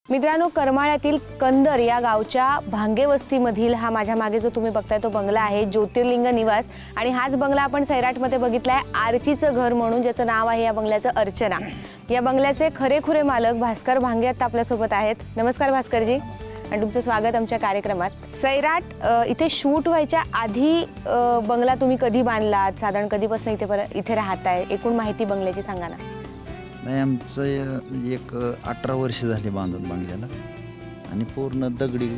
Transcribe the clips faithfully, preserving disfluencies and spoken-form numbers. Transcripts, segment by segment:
मित्रांनो, करमाळ्यातील कंदर या गावच्या भांगे वस्तीमधील हा माझ्या मागे जो तुम्ही बघताय तो बंगला आहे ज्योतिर्लिंग निवास। आणि हाच बंगला आपण सैराटमध्ये बघितलाय आर्चीचं घर म्हणून, ज्याचं नाव आहे या बंगल्याचं अर्चना। या बंगल्याचे खरेखुरे मालक भास्कर भांगे आता आपल्यासोबत आहेत। नमस्कार भास्करजी, आणि तुमचं स्वागत आमच्या कार्यक्रमात। सैराट इथे शूट व्हायच्या आधी बंगला तुम्ही कधी बांधलात, साधारण कधीपासून इथे इथे राहताय, एकूण माहिती बंगल्याची सांगा ना। नाही, आमचं एक अठरा वर्ष झाली बांधून बंगल्याला, आणि पूर्ण दगडी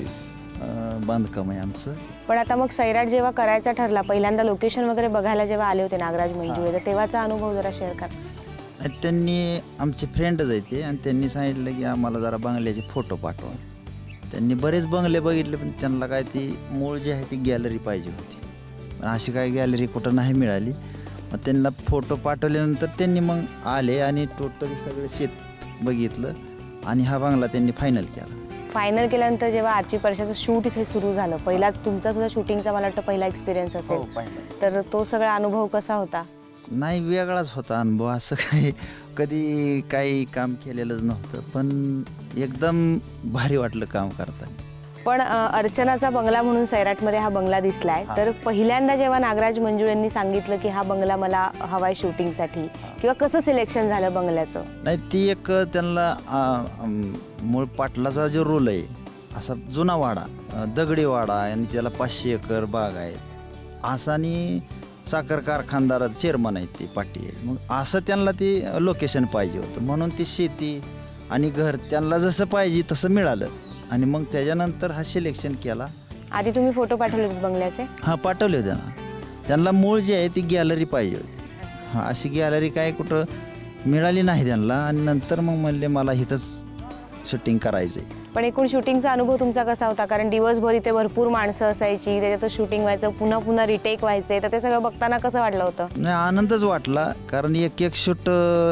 बांधकाम आहे आमचं। पण आता मग सैराट जेव्हा करायचा ठरला, पहिल्यांदा लोकेशन वगैरे बघायला जेव्हा आले होते नागराज मंजुळे, तर तेव्हाचा अनुभव जरा शेअर करा। त्यांनी आमचे फ्रेंडच आहे ते, आणि त्यांनी सांगितलं की आम्हाला जरा बंगल्याचे फोटो पाठवा। त्यांनी बरेच बंगले बघितले, पण त्यांना काय ती मूळ जी आहे ती गॅलरी पाहिजे होती, पण अशी काय गॅलरी कुठं नाही मिळाली। मग त्यांना फोटो पाठवल्यानंतर त्यांनी मग आले आणि टोटली सगळे शेत बघितलं, आणि हा बंगला त्यांनी फायनल केला। फायनल केल्यानंतर जेव्हा आर्ची परशाचं शूट इथे सुरू झालं, पहिला तुमचा सुद्धा शूटिंगचा मला वाटतं पहिला एक्सपिरियन्स असेल, तर तो सगळा अनुभव कसा होता? नाही, वेगळाच होता अनुभव। असं काही कधी काही काम केलेलंच नव्हतं, पण एकदम भारी वाटलं काम करताना। पण अर्चनाचा बंगला म्हणून सैराटमध्ये हा बंगला दिसलाय, तर पहिल्यांदा जेव्हा नागराज मंजुळेंनी सांगितलं की हा बंगला मला हवाय शूटिंगसाठी, किंवा कसं सिलेक्शन झालं बंगल्याचं? नाही, ती एक त्यांना मूळ पाटलाचा जो रोल आहे, असा जुना वाडा, दगडी वाडा, आणि त्याला पाचशे एकर बाग आहे, असा, आणि साखर कारखानदाराचं चेअरमन आहेत ते पाटील। मग असं त्यांना ते लोकेशन पाहिजे होतं, म्हणून ती शेती आणि घर त्यांना जसं पाहिजे तसं मिळालं, आणि मग त्याच्यानंतर हा सिलेक्शन केला। आधी तुम्ही फोटो पाठवले होते बंगल्याचे? हां, पाठवले होते ना। त्यांना मूळ जी आहे ती गॅलरी पाहिजे होती, हां, अशी गॅलरी काय कुठं मिळाली नाही त्यांना, आणि नंतर मग म्हणले मला इथंच शूटिंग करायचं आहे। पण एकूण शूटिंगचा अनुभव तुमचा कसा होता? कारण दिवसभर इथे भरपूर माणसं असायची, त्याच्यात शूटिंग व्हायचं, पुन्हा पुन्हा रिटेक व्हायचे, तर ते सगळं बघताना कसं वाटलं होतं? नाही, आनंदच वाटला, कारण एक एक शूट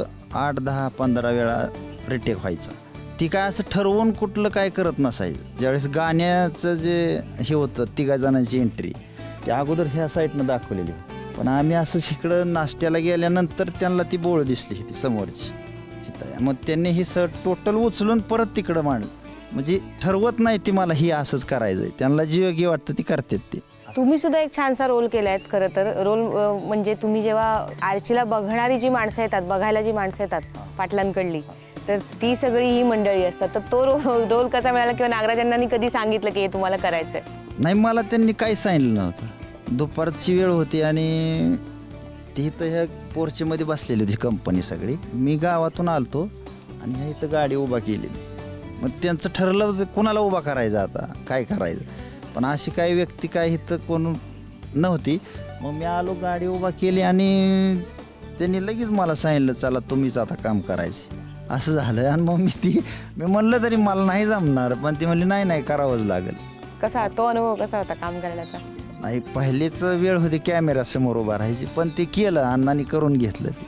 आठ दहा पंधरा वेळा रिटेक व्हायचा। ती काय असं ठरवून कुठलं काय करत नसायचं। ज्यावेळेस गाण्याचं जे हे होतं, तिघा जणांची एंट्री त्या अगोदर ह्या साईडनं दाखवलेली, पण आम्ही असं इकडं नाश्त्याला गेल्यानंतर त्यांना ती बोळ दिसली ती समोरची, मग त्यांनी ही स टोटल उचलून परत तिकडं मांडलं। म्हणजे ठरवत नाही ती मला ही असंच करायचं आहे, त्यांना जी योग्य वाटतं ती करतात ते। तुम्ही सुद्धा एक छानसा रोल केलाय खरं तर। रोल म्हणजे तुम्ही जेव्हा आर्चीला बघणारी जी माणसं येतात, बघायला जी माणसं येतात पाटलांकडली, तर ती सगळी ही मंडळी असतात, तर तो रोल कसा मिळाला, किंवा नागराजांनी कधी सांगितलं की हे तुम्हाला करायचंय? नाही, मला त्यांनी काहीच सांगितलं नव्हतं। दुपारची वेळ होती, आणि ती तर ह्या पोर्चमध्ये बसलेली होती कंपनी सगळी। मी गावातून आलतो, आणि ह्या इथं गाडी उभा केली। मग त्यांचं ठरलं होतं कुणाला उभा करायचं, आता काय करायचं, पण अशी काही व्यक्ती काय इथं कोण नव्हती। मग मी आलो, गाडी उभा केली, आणि त्यांनी लगेच मला सांगितलं चला तुम्हीच आता काम करायचं, असं झालं। आणि मग मी ती मी म्हणलं तरी मला नाही जमणार, पण ती म्हणली नाही नाही करावंच लागेल। कसा तो अनुभव कसा होता काम करण्याचा? नाही, पहिलेच वेळ होती कॅमेरा समोर उभा राहायची, पण ते केलं, अण्णांनी करून घेतलं।